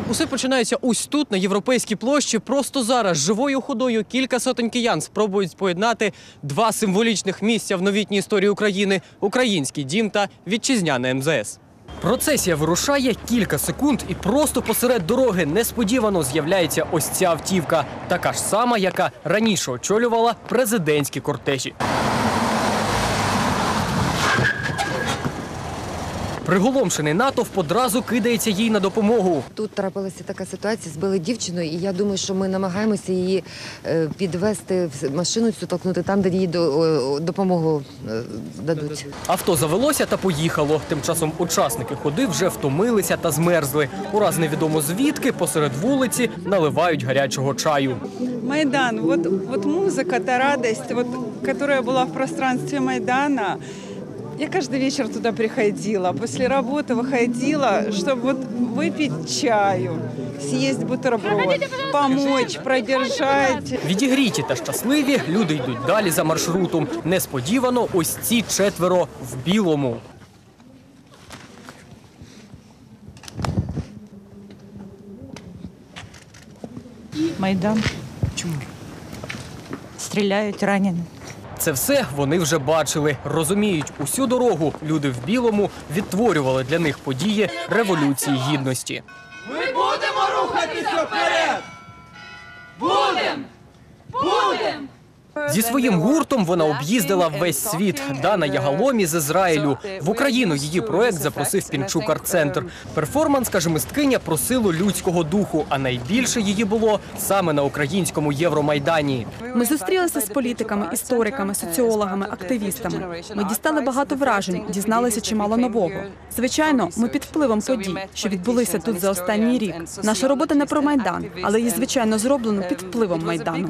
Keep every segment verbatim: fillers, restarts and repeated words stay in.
Усе починається ось тут, на Європейській площі. Просто зараз живою ходою кілька сотень киян спробують поєднати два символічних місця в новітній історії України – український дім та вітчизняне ем зе ес. Процесія вирушає кілька секунд і просто посеред дороги несподівано з'являється ось ця автівка. Така ж сама, яка раніше очолювала президентські кортежі. Приголомшений натовп одразу кидається їй на допомогу. Тут трапилася така ситуація, збили дівчину, і я думаю, що ми намагаємося її підвести в машину, цю толкнути там, де їй допомогу дадуть. Авто завелося та поїхало. Тим часом учасники ходи вже втомилися та змерзли. Ураз невідомо звідки посеред вулиці наливають гарячого чаю. Майдан, вот, вот музыка, та радость, вот, которая была в пространстве Майдана. Я каждый вечер туда приходила, после работы выходила, чтобы вот выпить чаю, съесть бутерброд, помочь, продержать. Відігріті та щасливі люди йдуть далі за маршрутом. Несподівано ось ці четверо в білому. Майдан. Чому? Стріляють, ранені. Це все вони вже бачили. Розуміють, усю дорогу люди в білому відтворювали для них події Революції Гідності. Ми будемо рухатися вперед! Будем! Будем! Зі своїм гуртом вона об'їздила весь світ. Дана Ягаломі з Ізраїлю. В Україну її проект запросив Пінчук арт-центр. Перформанс, каже мисткиня, про силу людського духу, а найбільше її було саме на українському Євромайдані. Ми зустрілися з політиками, істориками, соціологами, активістами. Ми дістали багато вражень, дізналися чимало нового. Звичайно, ми під впливом подій, що відбулися тут за останній рік. Наша робота не про Майдан, але її, звичайно, зроблено під впливом Майдану.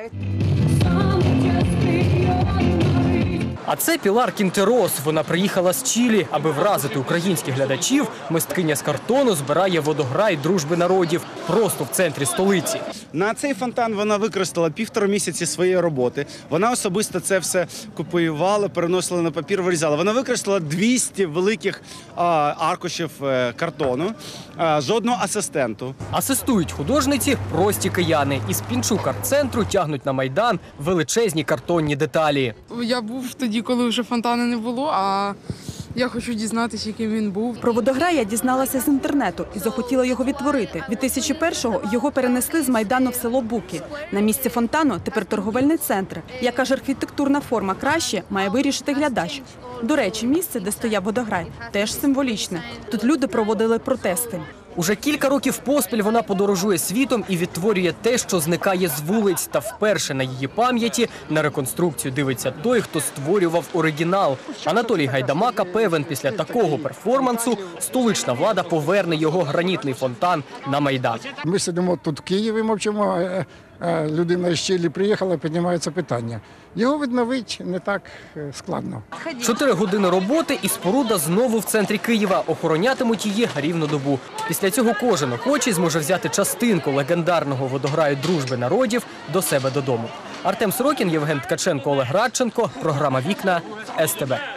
А це Пілар Кінтерос. Вона приїхала з Чилі, аби вразити українських глядачів. Мисткиня з картону збирає водограй дружби народів просто в центрі столиці. На цей фонтан вона використала півтора місяці своєї роботи. Вона особисто це все копіювала, переносила на папір, вирізала. Вона використала двісті великих а, аркушів е, картону, а, жодного асистенту. Асистують художниці прості кияни. Із Пінчук арт-центру тягнуть на Майдан величезні картонні деталі. Я був тоді, коли вже фонтану не було, а я хочу дізнатися, яким він був. Про водограй я дізналася з інтернету і захотіла його відтворити. дві тисячі першого його перенесли з Майдану в село Буки. На місці фонтану тепер торговельний центр. Яка ж архітектурна форма краще, має вирішити глядач. До речі, місце, де стояв водограй, теж символічне. Тут люди проводили протести. Уже кілька років поспіль вона подорожує світом і відтворює те, що зникає з вулиць. Та вперше на її пам'яті на реконструкцію дивиться той, хто створював оригінал. Анатолій Гайдамака певен, після такого перформансу столична влада поверне його гранітний фонтан на Майдан. Ми сидимо тут в Києві, мовчимо, людина з Чилі приїхала, піднімається питання. Його відновити не так складно. Чотири години роботи і споруда знову в центрі Києва. Охоронятимуть її рівно добу. Після цього кожен охочий зможе взяти частинку легендарного водограю дружби народів до себе додому. Артем Сорокін, Євген Ткаченко, Олег Радченко. Програма «Вікна», ес те бе.